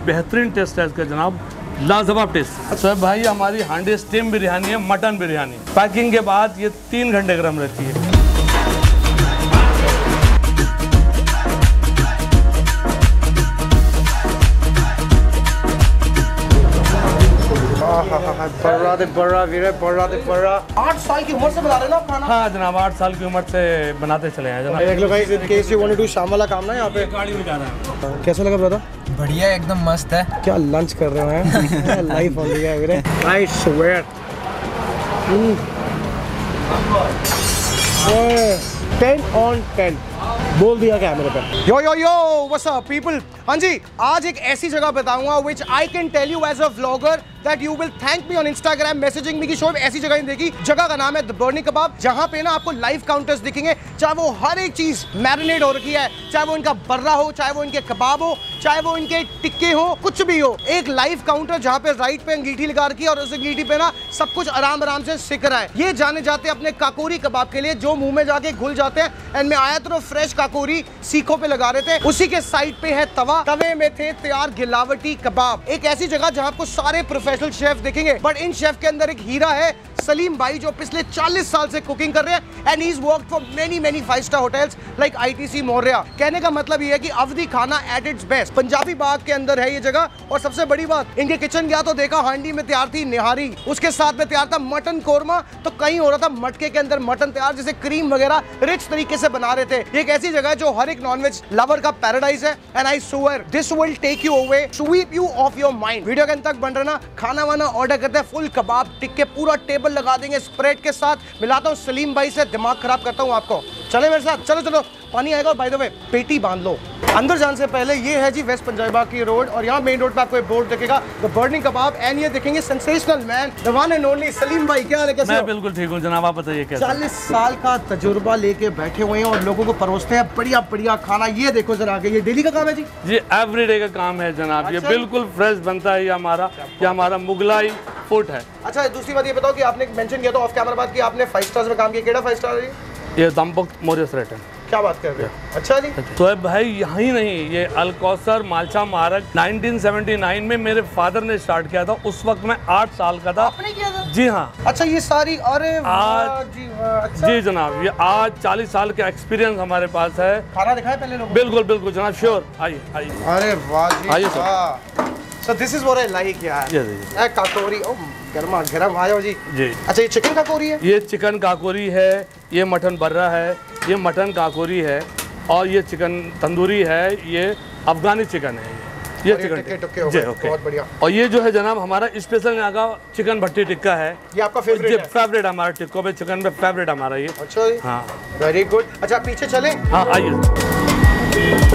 बेहतरीन टेस्ट है इसका जनाब, लाजवाब टेस्ट। अच्छा भाई, हमारी हांडी स्टीम बिरयानी है, मटन बिरयानी। पैकिंग के बाद ये 3 घंटे गर्म रहती है। बड़ा 8 साल की उम्र से बना रहे हैं ना आप खाना? हाँ जनाब, 8 साल की उम्र से बनाते चले हैं जनाब। देख लो guys, in case you want to do शाम वाला काम ना यहाँ पे। गाड़ी में जा रहा है। कैसा लगा ब्रदर? बढ़िया, एकदम मस्त है। क्या लंच कर रहे हैं? लाइफ ऑन लिया है मेरे। आई स्वेयर 10 on 10 बोल दिया कैमरे पे। Yo yo yo what's up people. हाँ जी, आज एक ऐसी जगह बताऊंगा which I can tell you as a vlogger that you will thank me on Instagram messaging me कि शोएब ऐसी जगह नहीं देखी। जगह का नाम है द बर्निंग कबाब, जहाँ पे ना आपको लाइव काउंटर्स दिखेंगे, चाहे वो हर एक चीज मैरिनेट हो रखी है, चाहे वो इनका बर्रा हो, चाहे वो इनके कबाब हो, चाहे वो इनके टिक्के हो, कुछ भी हो। एक लाइव काउंटर जहाँ पे राइट पे अंगीठी लगा रखी है और उस अंगीठी पे ना सब कुछ आराम आराम से सिक रहा है। ये जाने जाते हैं अपने काकोरी कबाब के लिए, जो मुंह में जाके घुल जाते हैं। एंड मैं आया तो फ्रेश काकोरी सीखों पे लगा रहे थे, उसी के साइड पे है तवा, तवे में थे तैयार गिलावटी कबाब। एक ऐसी जगह जहाँ आपको सारे प्रोफेशनल शेफ दिखेंगे, बट इन शेफ के अंदर एक हीरा है, सलीम भाई, जो पिछले 40 साल से कुकिंग कर रहे हैं। And he is worked for many 5-star hotels like ITC Maurya. कहने का मतलब ये है कि अवधी खाना at its best. Punjabi Bagh के अंदर है ये जगह। और सबसे बड़ी बात, इनके किचन गया तो देखा हांडी में तैयार थी निहारी, उसके साथ में तैयार था मटन कोरमा, तो कहीं हो रहा था मटके के अंदर मटन तैयार, जैसे क्रीम वगैरह रिच तरीके से बना रहे थे। ये एक ऐसी जगह है जो हर एक नॉनवेज लवर का पैराडाइज है। And I swear this will take you away, sweep you off your mind. Video के अंत तक बन रहा ना, खाना वाना ऑर्डर करते हैं, फुल कबाब टिक्के पूरा टेबल लगा देंगे स्प्रेड के साथ। मिलाता हूँ सलीम भाई से, दिमाग खराब करता हूँ आपको। चले मेरे साथ, चलो चलो, पानी आएगा। और बाय द वे पेटी बांध लो। अंदर जाने से पहले ये है जी वेस्ट पंजाबी की रोड, और यहाँ मेन रोड पे आपको एक बोर्ड दिखेगा द बर्निंग कबाब। एंड ये देखेंगे sensational man, the one and only Salim भाई। क्या हाल है, कैसे हो? मैं बिल्कुल ठीक हूँ जनाब, आप बताइए कैसे? 40 साल का तजुर्बा लेके बैठे हुए हैं और लोगों को परोसते हैं बढ़िया बढ़िया खाना। ये देखो जरा आगे, ये डेली का काम है जी? जी एवरीडे का काम है जनाब। ये बिल्कुल फ्रेश बनता है। ये हमारा मुगलाई फूड है। अच्छा, दूसरी बात ये बताओ कि आपने मेंशन किया था ऑफ कैमरा बात कि आपने 5 स्टार्स में काम किया। केड़ा 5 स्टार है ये? दमबख्त मोरियस रेट है। क्या बात कर रहे हैं? अच्छा जी। तो भाई यहाँ ही नहीं, ये अलकौसर मालचा मार्ग 1979 में मेरे फादर ने स्टार्ट किया था। उस वक्त मैं 8 साल का था। आपने किया था? जी हाँ। अच्छा, ये सारी, अरे आज जी, अच्छा। जी जनाब, ये आज 40 साल का एक्सपीरियंस हमारे पास है। खाना दिखाए पहले लोगों? बिल्कुल बिल्कुल जनाब, श्योर। आइए आइए। अरे वाह जी, आइए sir. So this is what I like यार। ये काकोरी, ओ गरमा गरम आयो जी। जी। अच्छा, ये चिकन काकोरी है? ये चिकन काकोरी है, ये मटन बर्रा है, ये मटन काकोरी है, और ये चिकन तंदूरी है, ये अफगानी चिकन है। ये चिकन जी, बहुत बढ़िया। और ये जो है जनाब हमारा स्पेशल यहाँ का चिकन भट्टी टिक्का है। ये आपका फेवरेट है? फेवरेट हमारा टिक्कों में चिकन में फेवरेट हमारा ये। अच्छा जी, हाँ वेरी गुड। अच्छा, पीछे चले? हाँ आइए।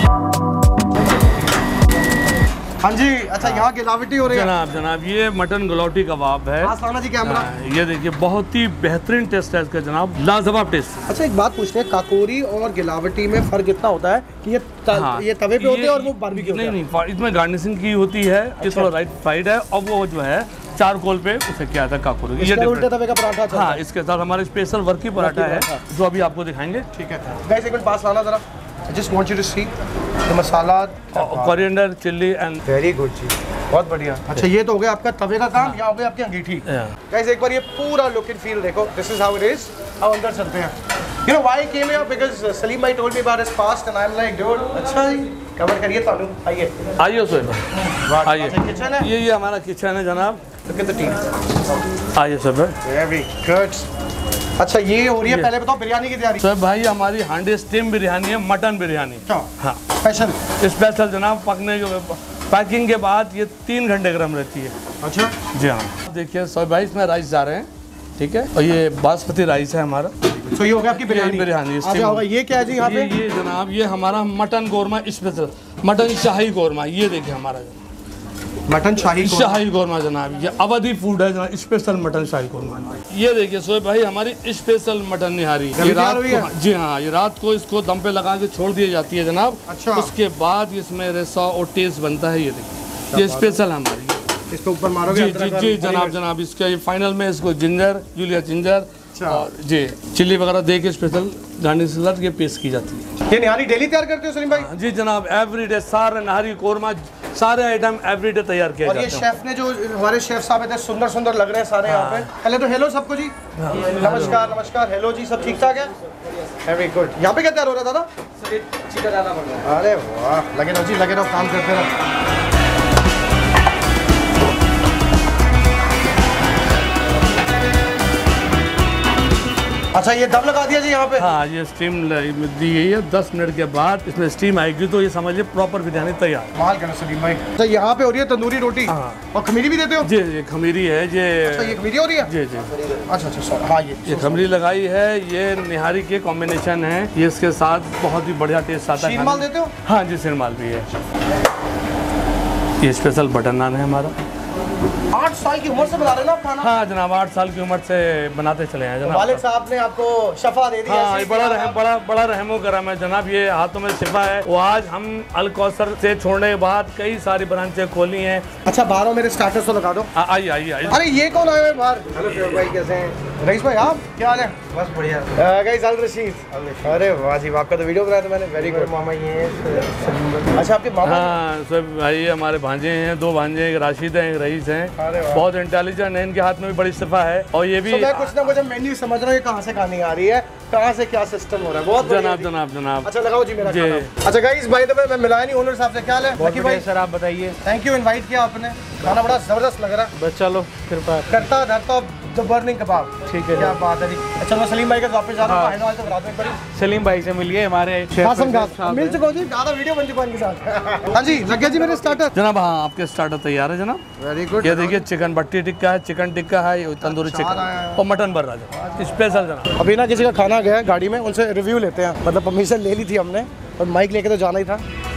हाँ जी। अच्छा, यहाँ गिलावटी हो रही है जनाब ये मटन गलौटी कबाब है। जी कैमरा। ये देखिए, बहुत ही बेहतरीन टेस्ट है इसका जनाब, लाजवाब टेस्ट। अच्छा, एक बात पूछते हैं, काकोरी और गिलावटी में फर्क इतना होता है कि ये तवे पे होते हैं और वो बारबेक्यू होता है? नहीं, इसमें गार्निशिंग की होती है। ये थोड़ा राइट फ्राइड है, और वो जो है चारकोल पे उसे क्या था काकोरी। ये उल्टे तवे का पराठा। हाँ, इसके साथ हमारे स्पेशल वर्की पराठा है, जो अभी आपको दिखाएंगे। ठीक है गाइस, एक मिनट पास लाना जरा। I just want you to see the masala, coriander, chilli and very good जी, बहुत बढ़िया। अच्छा, ये तो हो गया आपका तवे का काम, यहाँ हो गया आपकी अंगीठी। गाइस, एक बार ये पूरा लुक एंड फील देखो। This is how it is. अब अंदर चलते हैं। You know why I came here? Because Salim bhai told me about his past and I'm like, dude, अच्छा जी, कवर करिए तालू। आइए आइए सोएब, आइए। किचन है? ये हमारा किचन है जनाब। Look at the team। आइए सोएब। Very good. अच्छा, ये हो रही है, पहले बताओ बिरयानी की तैयारी। सोएब भाई, हमारी हांडी स्टीम बिरयानी है, मटन बिरयानी। हाँ, स्पेशल जनाब। पकने के पैकिंग के बाद ये 3 घंटे गर्म रहती है। अच्छा जी हाँ। देखिए सोएब भाई, इसमें राइस जा रहे हैं, ठीक है, और ये बासमती राइस है हमारा। तो ये हो गया आपकी बिरयानी। बिरयानी ये क्या है जी यहाँ पे? ये जनाब, ये हमारा मटन कोरमा स्पेशल, मटन शाही कोरमा। ये देखिए हमारा मटन शाही कोरमा जनाब, ये अवधी फूड है जनाब, स्पेशल मटन शाही कोरमा। ये देखिए सोएब भाई, हमारी स्पेशल मटन निहारी। ये रात को, जी हाँ, ये रात को इसको दम पे लगा के छोड़ दी जाती है जनाब। अच्छा। उसके बाद इसमें रेसा और टेस्ट बनता है। ये देखिए, ये स्पेशल हमारी। इसके ऊपर मारोगे? जी जनाब, इसके फाइनल में इसको जिंजर, जूलिया जिंजर और जी चिल्ली वगैरह दे के स्पेशल गार्निश के साथ ये पेश की जाती है। ये निहारी डेली तैयार करते हो सलीम भाई? जी जनाब, एवरीडे सारे नहारी कोरमा सारे आइटम एवरीडे तैयार किए और जाते ये हैं। शेफ ने जो हमारे शेफ साहब इतने सुंदर सुंदर लग रहे हैं सारे यहाँ पे। पहले तो हेलो सबको जी। नमस्कार नमस्कार, हेलो जी, सब ठीक ठाक है? Very good. यहाँ पे क्या तैयार हो रहा था? चिकन आना बन रहा है। अरे वाह, लगे रहो जी, लगे रहो, काम करते रहो। अच्छा ये दम लगा दिया जी यहाँ पे? हाँ, ये स्टीम दी गई है। 10 मिनट के बाद इसमें स्टीम आएगी तो ये समझिए प्रॉपर बिरयानी तैयार। माल करो सलीम भाई। अच्छा यहाँ पे हो रही है तंदूरी रोटी। हाँ। और खमीरी भी देते हो? जी ये खमीरी है। अच्छा ये खमीरी हो रही है? जी जी। अच्छा अच्छा सॉरी, हाँ ये खमीरी लगाई है। ये निहारी के कॉम्बिनेशन है। ये इसके साथ बहुत ही बढ़िया टेस्ट आता है। शीरमाल देते हो? हाँ जी, शीरमाल भी है। ये स्पेशल बटर नान है हमारा। 8 साल की उम्र से बना रहे हो ना आप खाना? हाँ जनाब, 8 साल की उम्र से बनाते चले हैं जनाब। वालिद साहब ने आपको शफा दे दी। हाँ, ये बड़ा रहमो करम है जनाब। ये हाथों में शिफा है। वो आज हम अल कौसर से छोड़ने के बाद कई सारी ब्रांचें खोली हैं। अच्छा बाहरों मेरे स्टार्टर्स तो लगा दो। आइए आइए आइए। अरे ये कौन आए हुए बाहर? हेलो फिरोज भाई, कैसे हैं? रईस भाई आप क्या हाल है? बस बढ़िया। गाइस अल रशीद। अरे वाह जी, आपका तो वीडियो बनाया था मैंने। Very good. मामा ये अच्छा आपके मामा? हाँ सब भाई हमारे भांजे हैं, 2 भांजे, एक राशिद हैं, एक रईस हैं। अरे वाह। बहुत इंटेलिजेंट है, इनके हाथ में भी बड़ी शिफा है। और ये भी मैं कुछ ना कुछ मेन्यू समझ रहा हूँ, ये कहाँ से कहानी आ रही है, कहाँ से क्या सिस्टम हो रहा है। बहुत जनाब जनाब जनाब। अच्छा लगाओ जी मेरा जी। खाना। अच्छा गाइस भाई तो मैं मिलाया नहीं ओनर साहब से। क्या हाल है लकी भाई? सर आप बताइए। थैंक यू, इनवाइट किया आपने। खाना बड़ा जबरदस्त लग रहा है। बस चलो कृपा करता धरता द बर्निंग कबाब। ठीक है। क्या बात है जी। अच्छा मैं सलीम भाई के वापस जा रहा हूँ। हाय तो रात में बड़ी सलीम भाई से मिलिए, हमारे कासम खान मिल चुका हूँ जी, ज़्यादा वीडियो बन चुका है इनके साथ। हाँ जी लग गया जी मेरे स्टार्टर। जनाब। हाँ आपके स्टार्टर तैयार है जनाब। Very good. ये देखिए चिकन भट्टी टिक्का है, चिकन टिक्का है, ये तंदूरी चिकन और मटन बर्रा स्पेशल जनाब। अभी ना किसी का खाना गया है गाड़ी में, उनसे रिव्यू लेते हैं। मतलब परमिशन ले ली थी हमने और माइक लेके तो जाना ही था।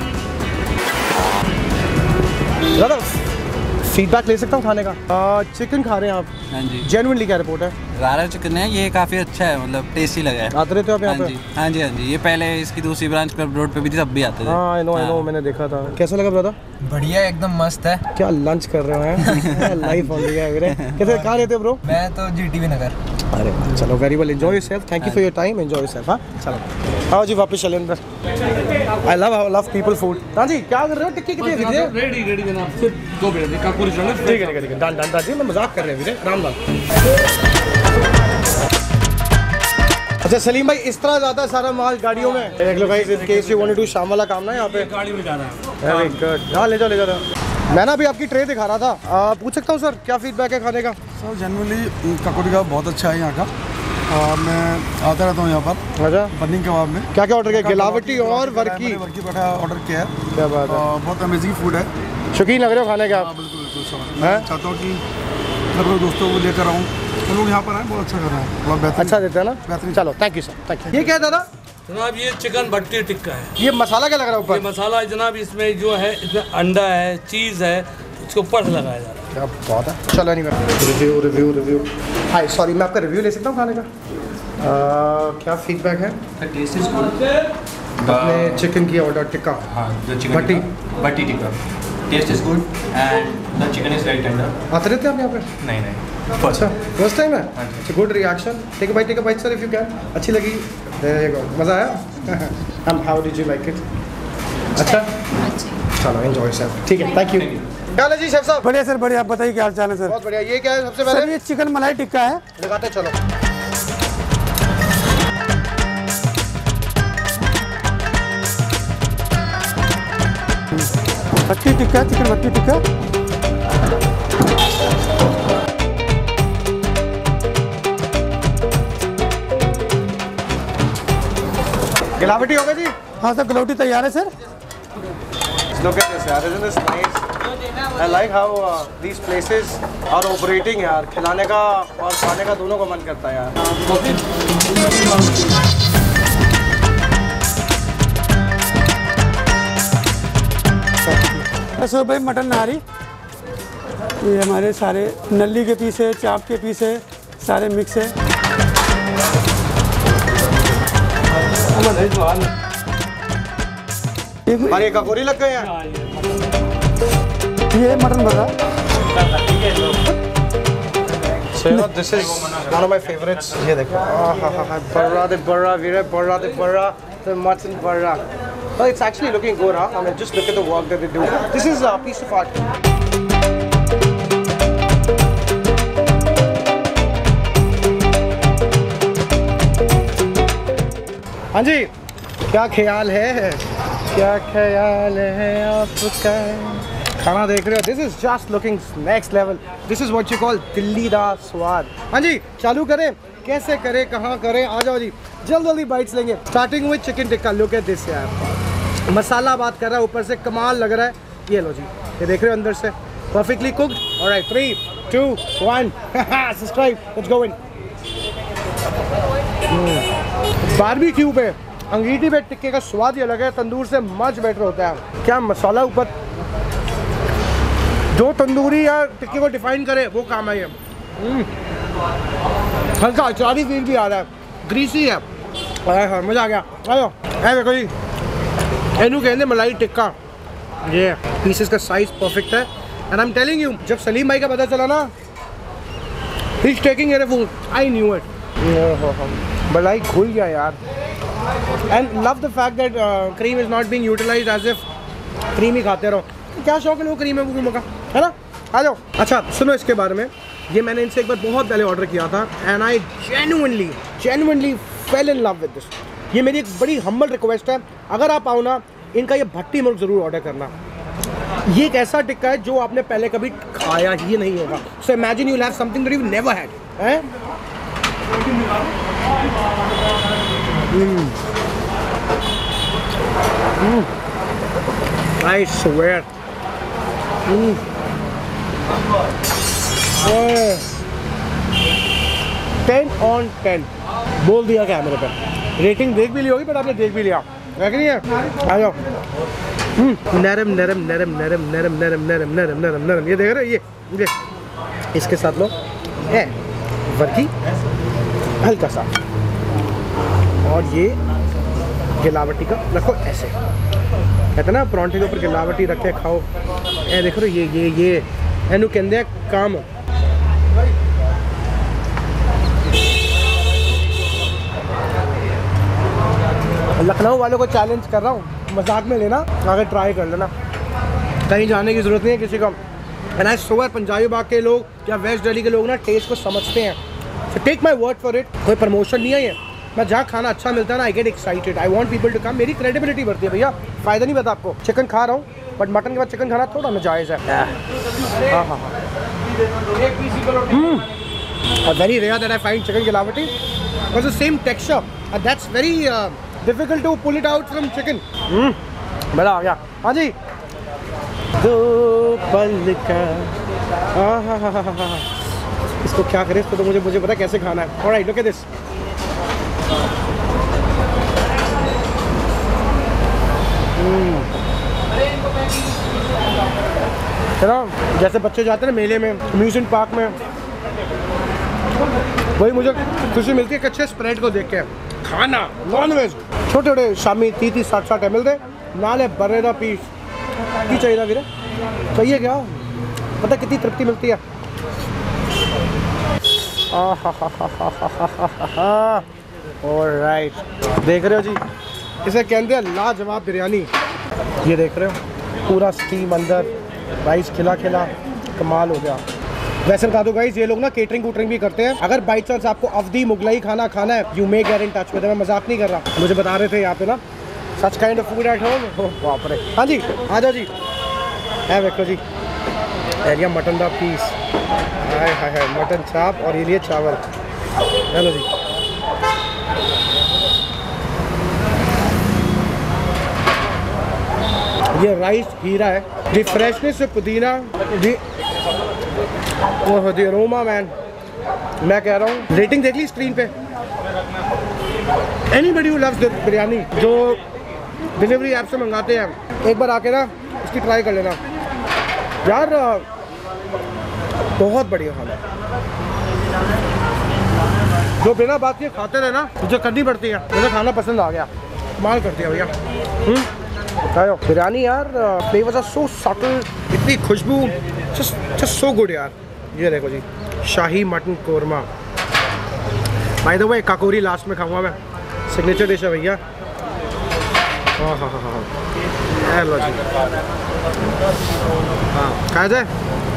ज़्यादा फीडबैक ले सकता हूँ खाने का? चिकन खा रहे हैं आप? हाँ जी। जेन्युइनली क्या रिपोर्ट है? रारा चिकन है, ये काफ़ी अच्छा है, मतलब टेस्टी लगा है। आते रहते हो आप यहाँ हाँ पे? जी हाँ जी हाँ जी। ये पहले इसकी दूसरी ब्रांच क्लब रोड पे भी थी, तब भी आते थे। हाँ आई नो मैंने देखा था। कैसा लगा ब्रदर? बढ़िया, एकदम मस्त है। क्या लंच कर रहे हो? लाइफ ऑन लिया है। कैसे कहाँ रहते हो ब्रो? मैं तो GTV नगर। अरे चलो very well, enjoy yourself. Thank you for your time, enjoy yourself. हाँ चलो आओ जी वापस चले अंदर। I love people food. हाँ जी क्या कर रहे हो? टिक्की कितनी है? रेडी जनाब, सिर्फ 2 मिनट काकुरी चढ़ने। ठीक है डन जी, मैं मजाक कर रहे हैं राम लाल। अच्छा सलीम भाई इस तरह ज़्यादा सारा माल गाड़ियों में देख लो guys, in case you want to do शाम वाला काम ना यहाँ पे। गाड़ी में जा रहा है। Very good. हाँ ले जाओ। मैं ना अभी आपकी ट्रे दिखा रहा था, पूछ सकता हूँ सर क्या फीडबैक है खाने का? सर जनरली ककौड़ी का बहुत अच्छा है यहाँ का। मैं आता रहता हूँ यहाँ पर। अच्छा बर्निंग कबाब में क्या ऑर्डर किया? गिलावटी और वर्की। वर्की बैठा ऑर्डर किया है। क्या बात है, बहुत अमेजिंग फूड है। शौकीन लग रहे हो खाने के आप? बिल्कुल सर। मैं चाहता हूँ कि अपने दोस्तों को लेकर आऊँ, तो लोग यहाँ पर आए, बहुत अच्छा कर रहे हैं, बहुत बेहतरीन। अच्छा देते हैं ना? बेहतरीन। चलो thank you sir, thank you. ये क्या है दादा? जनाब ये चिकन भट्टी टिक्का है। ये मसाला क्या लग रहा है ये ऊपर? मसाला है जनाब, इसमें जो है इसमें अंडा है, चीज़ है, इसके ऊपर से लगाया जा रहा है। क्या बात है। चलो नहीं मैं रिव्यू हाय सॉरी, मैं आपका रिव्यू ले सकता हूँ खाने का? क्या फीडबैक है? Taste is good. अपने चिकन की ऑर्डर टिक्का। हाँ the chicken bhatti tikka taste is good and the chicken is very tender. आते रहते हैं आप यहाँ पे? नहीं अच्छा फर्स्ट टाइम है? हाँ जी। अच्छा good reaction. Take a bite sir if you can. अच्छी लगी? There you go. मज़ा आया? How did you like it? अच्छा चलो एंजॉय सर। ठीक है थैंक यू। क्या हाल है जी शेफ साहब? बढ़िया सर बढ़िया। आप बताइए क्या हाल चाल है सर? बहुत बढ़िया। ये क्या है सबसे सर पहले? ये चिकन मलाई टिक्का है। दिखाते चलो। भट्टी टिक्का, चिकन भट्टी टिक्का। गिलावटी होगा जी? हाँ सर गलौटी तैयार है सर। Look at this, यार, isn't this nice? I like how these places are operating यार। खिलाने का और खाने का दोनों का मन करता है यार। सर भाई मटन नहारी, ये हमारे सारे नली के पीस है, चाप के पीस है, सारे मिक्स है। अरे ककोरी लग गए हैं। ये मटन भरा। So you know, this is one of my favorites. ये देखो, बर्रा दे बर्रा वीरे, बर्रा दे बर्रा, the mutton Barra. Well, it's actually looking good, huh? I mean, just look at the work that they do. This is a piece of art. हाँ जी, क्या ख्याल है? क्या ख्याल है आपका? खाना देख रहे हो? This is just looking next level. This is what you call Delhi दा स्वाद. हाँ जी, चालू करें? कैसे करें? कहाँ करें? आ जाओ जी, जल्दी बाइट्स लेंगे. Starting with chicken tikka. Look at this यार. मसाला बात कर रहा है, ऊपर से कमाल लग रहा है. ये लो जी, ये देख रहे हो अंदर से perfectly cooked. Alright, 3, 2, 1. Subscribe. Let's go in. Barbecue पे अंगीठी पे टिक्के का स्वाद ही अलग है, तंदूर से मच बेटर होता है. क्या मसाला ऊपर, जो तंदूरी या टिक्के को डिफाइन करे वो काम है ये. हल्का अचारी फील भी आ रहा है, ग्रीसी है. मज़ा आ गया. आयो देखो जी, एनू कहते मलाई टिक्का. ये पीसेस का साइज परफेक्ट है. And I am telling you, जब सलीम भाई का पता चला ना, he is taking air food, I knew it. मलाई खुल गया यार. And love the fact that cream is not being utilised as if cream ही खाते रहो. क्या शौक है लोग क्रीम है ना. आ जाओ. अच्छा सुनो इसके बारे में. ये मैंने इनसे एक बार बहुत पहले ऑर्डर किया था and I genuinely fell in love with this. ये मेरी एक बड़ी हम्बल रिक्वेस्ट है, अगर आप आओ ना, इनका ये भट्टी मुर्ग ज़रूर ऑर्डर करना. ये एक ऐसा टिक्का है जो आपने पहले कभी खाया ही नहीं होगा. So imagine you will have something that you never had. हैं? I swear. 10 on 10 बोल दिया कैमरे पे. रेटिंग देख भी ली होगी, बट आपने देख भी लिया है कि नहीं है. आ जाओ. नरम नरम नरम नरम नरम नरम नरम नरम नरम नरम. ये देख रहे हो, ये इसके साथ लो है वर्की हल्का सा, और ये गिलावटी का रखो ऐसे. कहते ना परांठे के ऊपर गिलावटी रखे खाओ. ए देखो ये एनू कहते हैं काम. लखनऊ वालों को चैलेंज कर रहा हूँ, मजाक में लेना, आगे ट्राई कर लेना. कहीं जाने की ज़रूरत नहीं है किसी को. And I swear Punjabi Bagh के लोग या वेस्ट दिल्ली के लोग ना टेस्ट को समझते हैं. So take my word for it. कोई प्रमोशन नहीं है ये. मैं जहाँ खाना अच्छा मिलता है ना, I get excited. I want people to come. मेरी क्रेडिबिलिटी बढ़ती है भैया. फ़ायदा नहीं पता आपको. चिकन खा रहा हूँ, बट मटन के बाद चिकन खाना थोड़ा नाजायज़ है. हाँ. Very rare that I find chicken galawati was the same texture. That's very difficult to pull it out from chicken. मज़ा आ गया. हाँ जी, दो पल का. इसको क्या करें, इसको तो मुझे पता कैसे खाना है. Alright, look at this. जैसे बच्चे जाते हैं ना मेले में, अम्यूजमेंट पार्क में, वही मुझे खुशी मिलती है कि अच्छे स्प्रेड को देख के. खाना नॉन वेज छोटे छोटे शामी 30-60 ml दे नाले बर्रे का पीस की चाहिए फिर चाहिए क्या. पता कितनी तृप्ति मिलती है. ऑलराइट, देख रहे हो जी, इसे कहते हैं लाजवाब बिरयानी. ये देख रहे हो, पूरा स्टीम अंदर, राइस खिला कमाल हो गया. वैसे बता दो गाइस, ये लोग ना केटरिंग भी करते हैं. अगर बाई चांस आपको अवधी मुगलाई खाना है, you may get in touch with. मैं मजाक नहीं कर रहा, मुझे बता रहे थे यहाँ पे ना such kind of food at home. बाप रे. हाँ जी, आ जाओ जी. है देखो जी, एरिया मटन का पीस. हाय मटन चाप, और ये लिए चावल. चलो जी. ये राइस हीरा है. दी फ्रेशनेस से पुदीना, दी अरोमा मैन. मैं कह रहा हूँ, रेटिंग देख ली स्क्रीन पे. एनीबडी हू लव्स बिरयानी, जो डिलीवरी ऐप से मंगाते हैं, एक बार आके ना इसकी ट्राई कर लेना यार. बहुत बढ़िया खाना. जो बिना बात के खाते रहे ना, मुझे करनी पड़ती है. मुझे खाना पसंद आ गया, कमाल करती है भैया. बिरयानी यार, फ्लेवर्स आर सो सटल, इतनी खुशबू, जस्ट सो गुड यार. ये देखो जी, शाही mutton korma. By the way Kakori last में खाऊंगा मैं, सिग्नेचर डिश है भैया। हाँ हाँ हाँ हाँ लो जी, हाँ खाया जाए।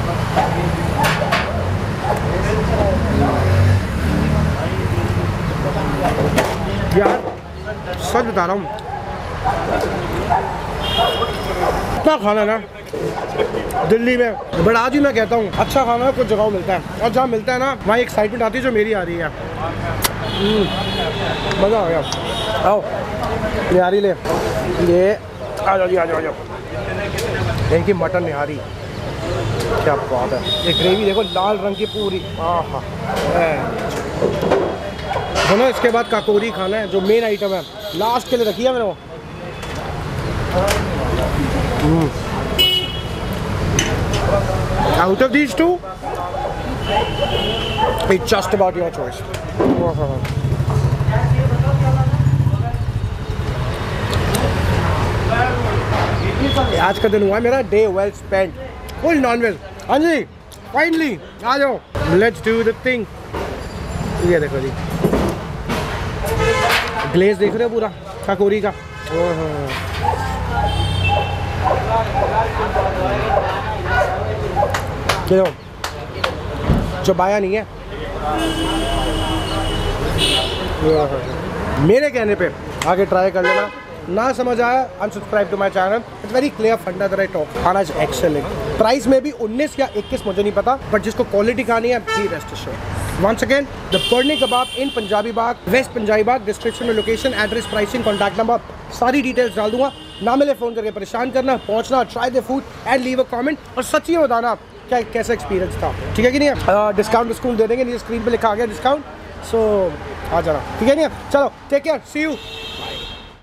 यार सच बता रहा हूँ, इतना खाना ना दिल्ली में, बट आज भी मैं कहता हूँ अच्छा खाना कुछ जगहों मिलता है, और जहाँ मिलता है ना वहाँ एक्साइटमेंट आती है जो मेरी आ रही है। मज़ा आ गया। आओ निहारी ले, ये आ जाओ जी, आ जाओ आ जाओ। इनकी मटन निहारी क्या बात है। ये ग्रेवी देखो लाल रंग की पूरी, आहा। दोनों इसके बाद काकोरी खाना है जो मेन आइटम है, लास्ट के लिए रखी है मैंने वो। Out of these two, it's just about your choice. आज का दिन हुआ मेरा day well spent, full nonveg. हाँ जी फाइनली आ जाओ, लेट्स डू द थिंग। ये देखो जी ग्लेज देख रहे हो पूरा काकोरी का। देखो चबाया नहीं है, मेरे कहने पे आगे ट्राई कर लेना। ना समझ आया unsubscribe to my channel, it's very clear फंडा दैट आई टॉक। खाना इज एक्सेलेंट। प्राइस में भी 19 या 21 मुझे नहीं पता, बट जिसको क्वालिटी खानी है be rest assured. Once again the burning kebab in Punjabi Bagh, west Punjabi Bagh. Description में location, address, pricing, contact number सारी डिटेल्स डाल दूंगा। ना मिले फ़ोन करके परेशान करना, पहुंचना, try the food and leave a comment, और सच्ची बताना क्या कैसा एक्सपीरियंस था, ठीक है कि नहीं। डिस्काउंट दे देंगे, नीचे स्क्रीन पे लिखा आ गया डिस्काउंट, सो आ जाना, ठीक है नहीं। चलो टेक केयर, सी यू।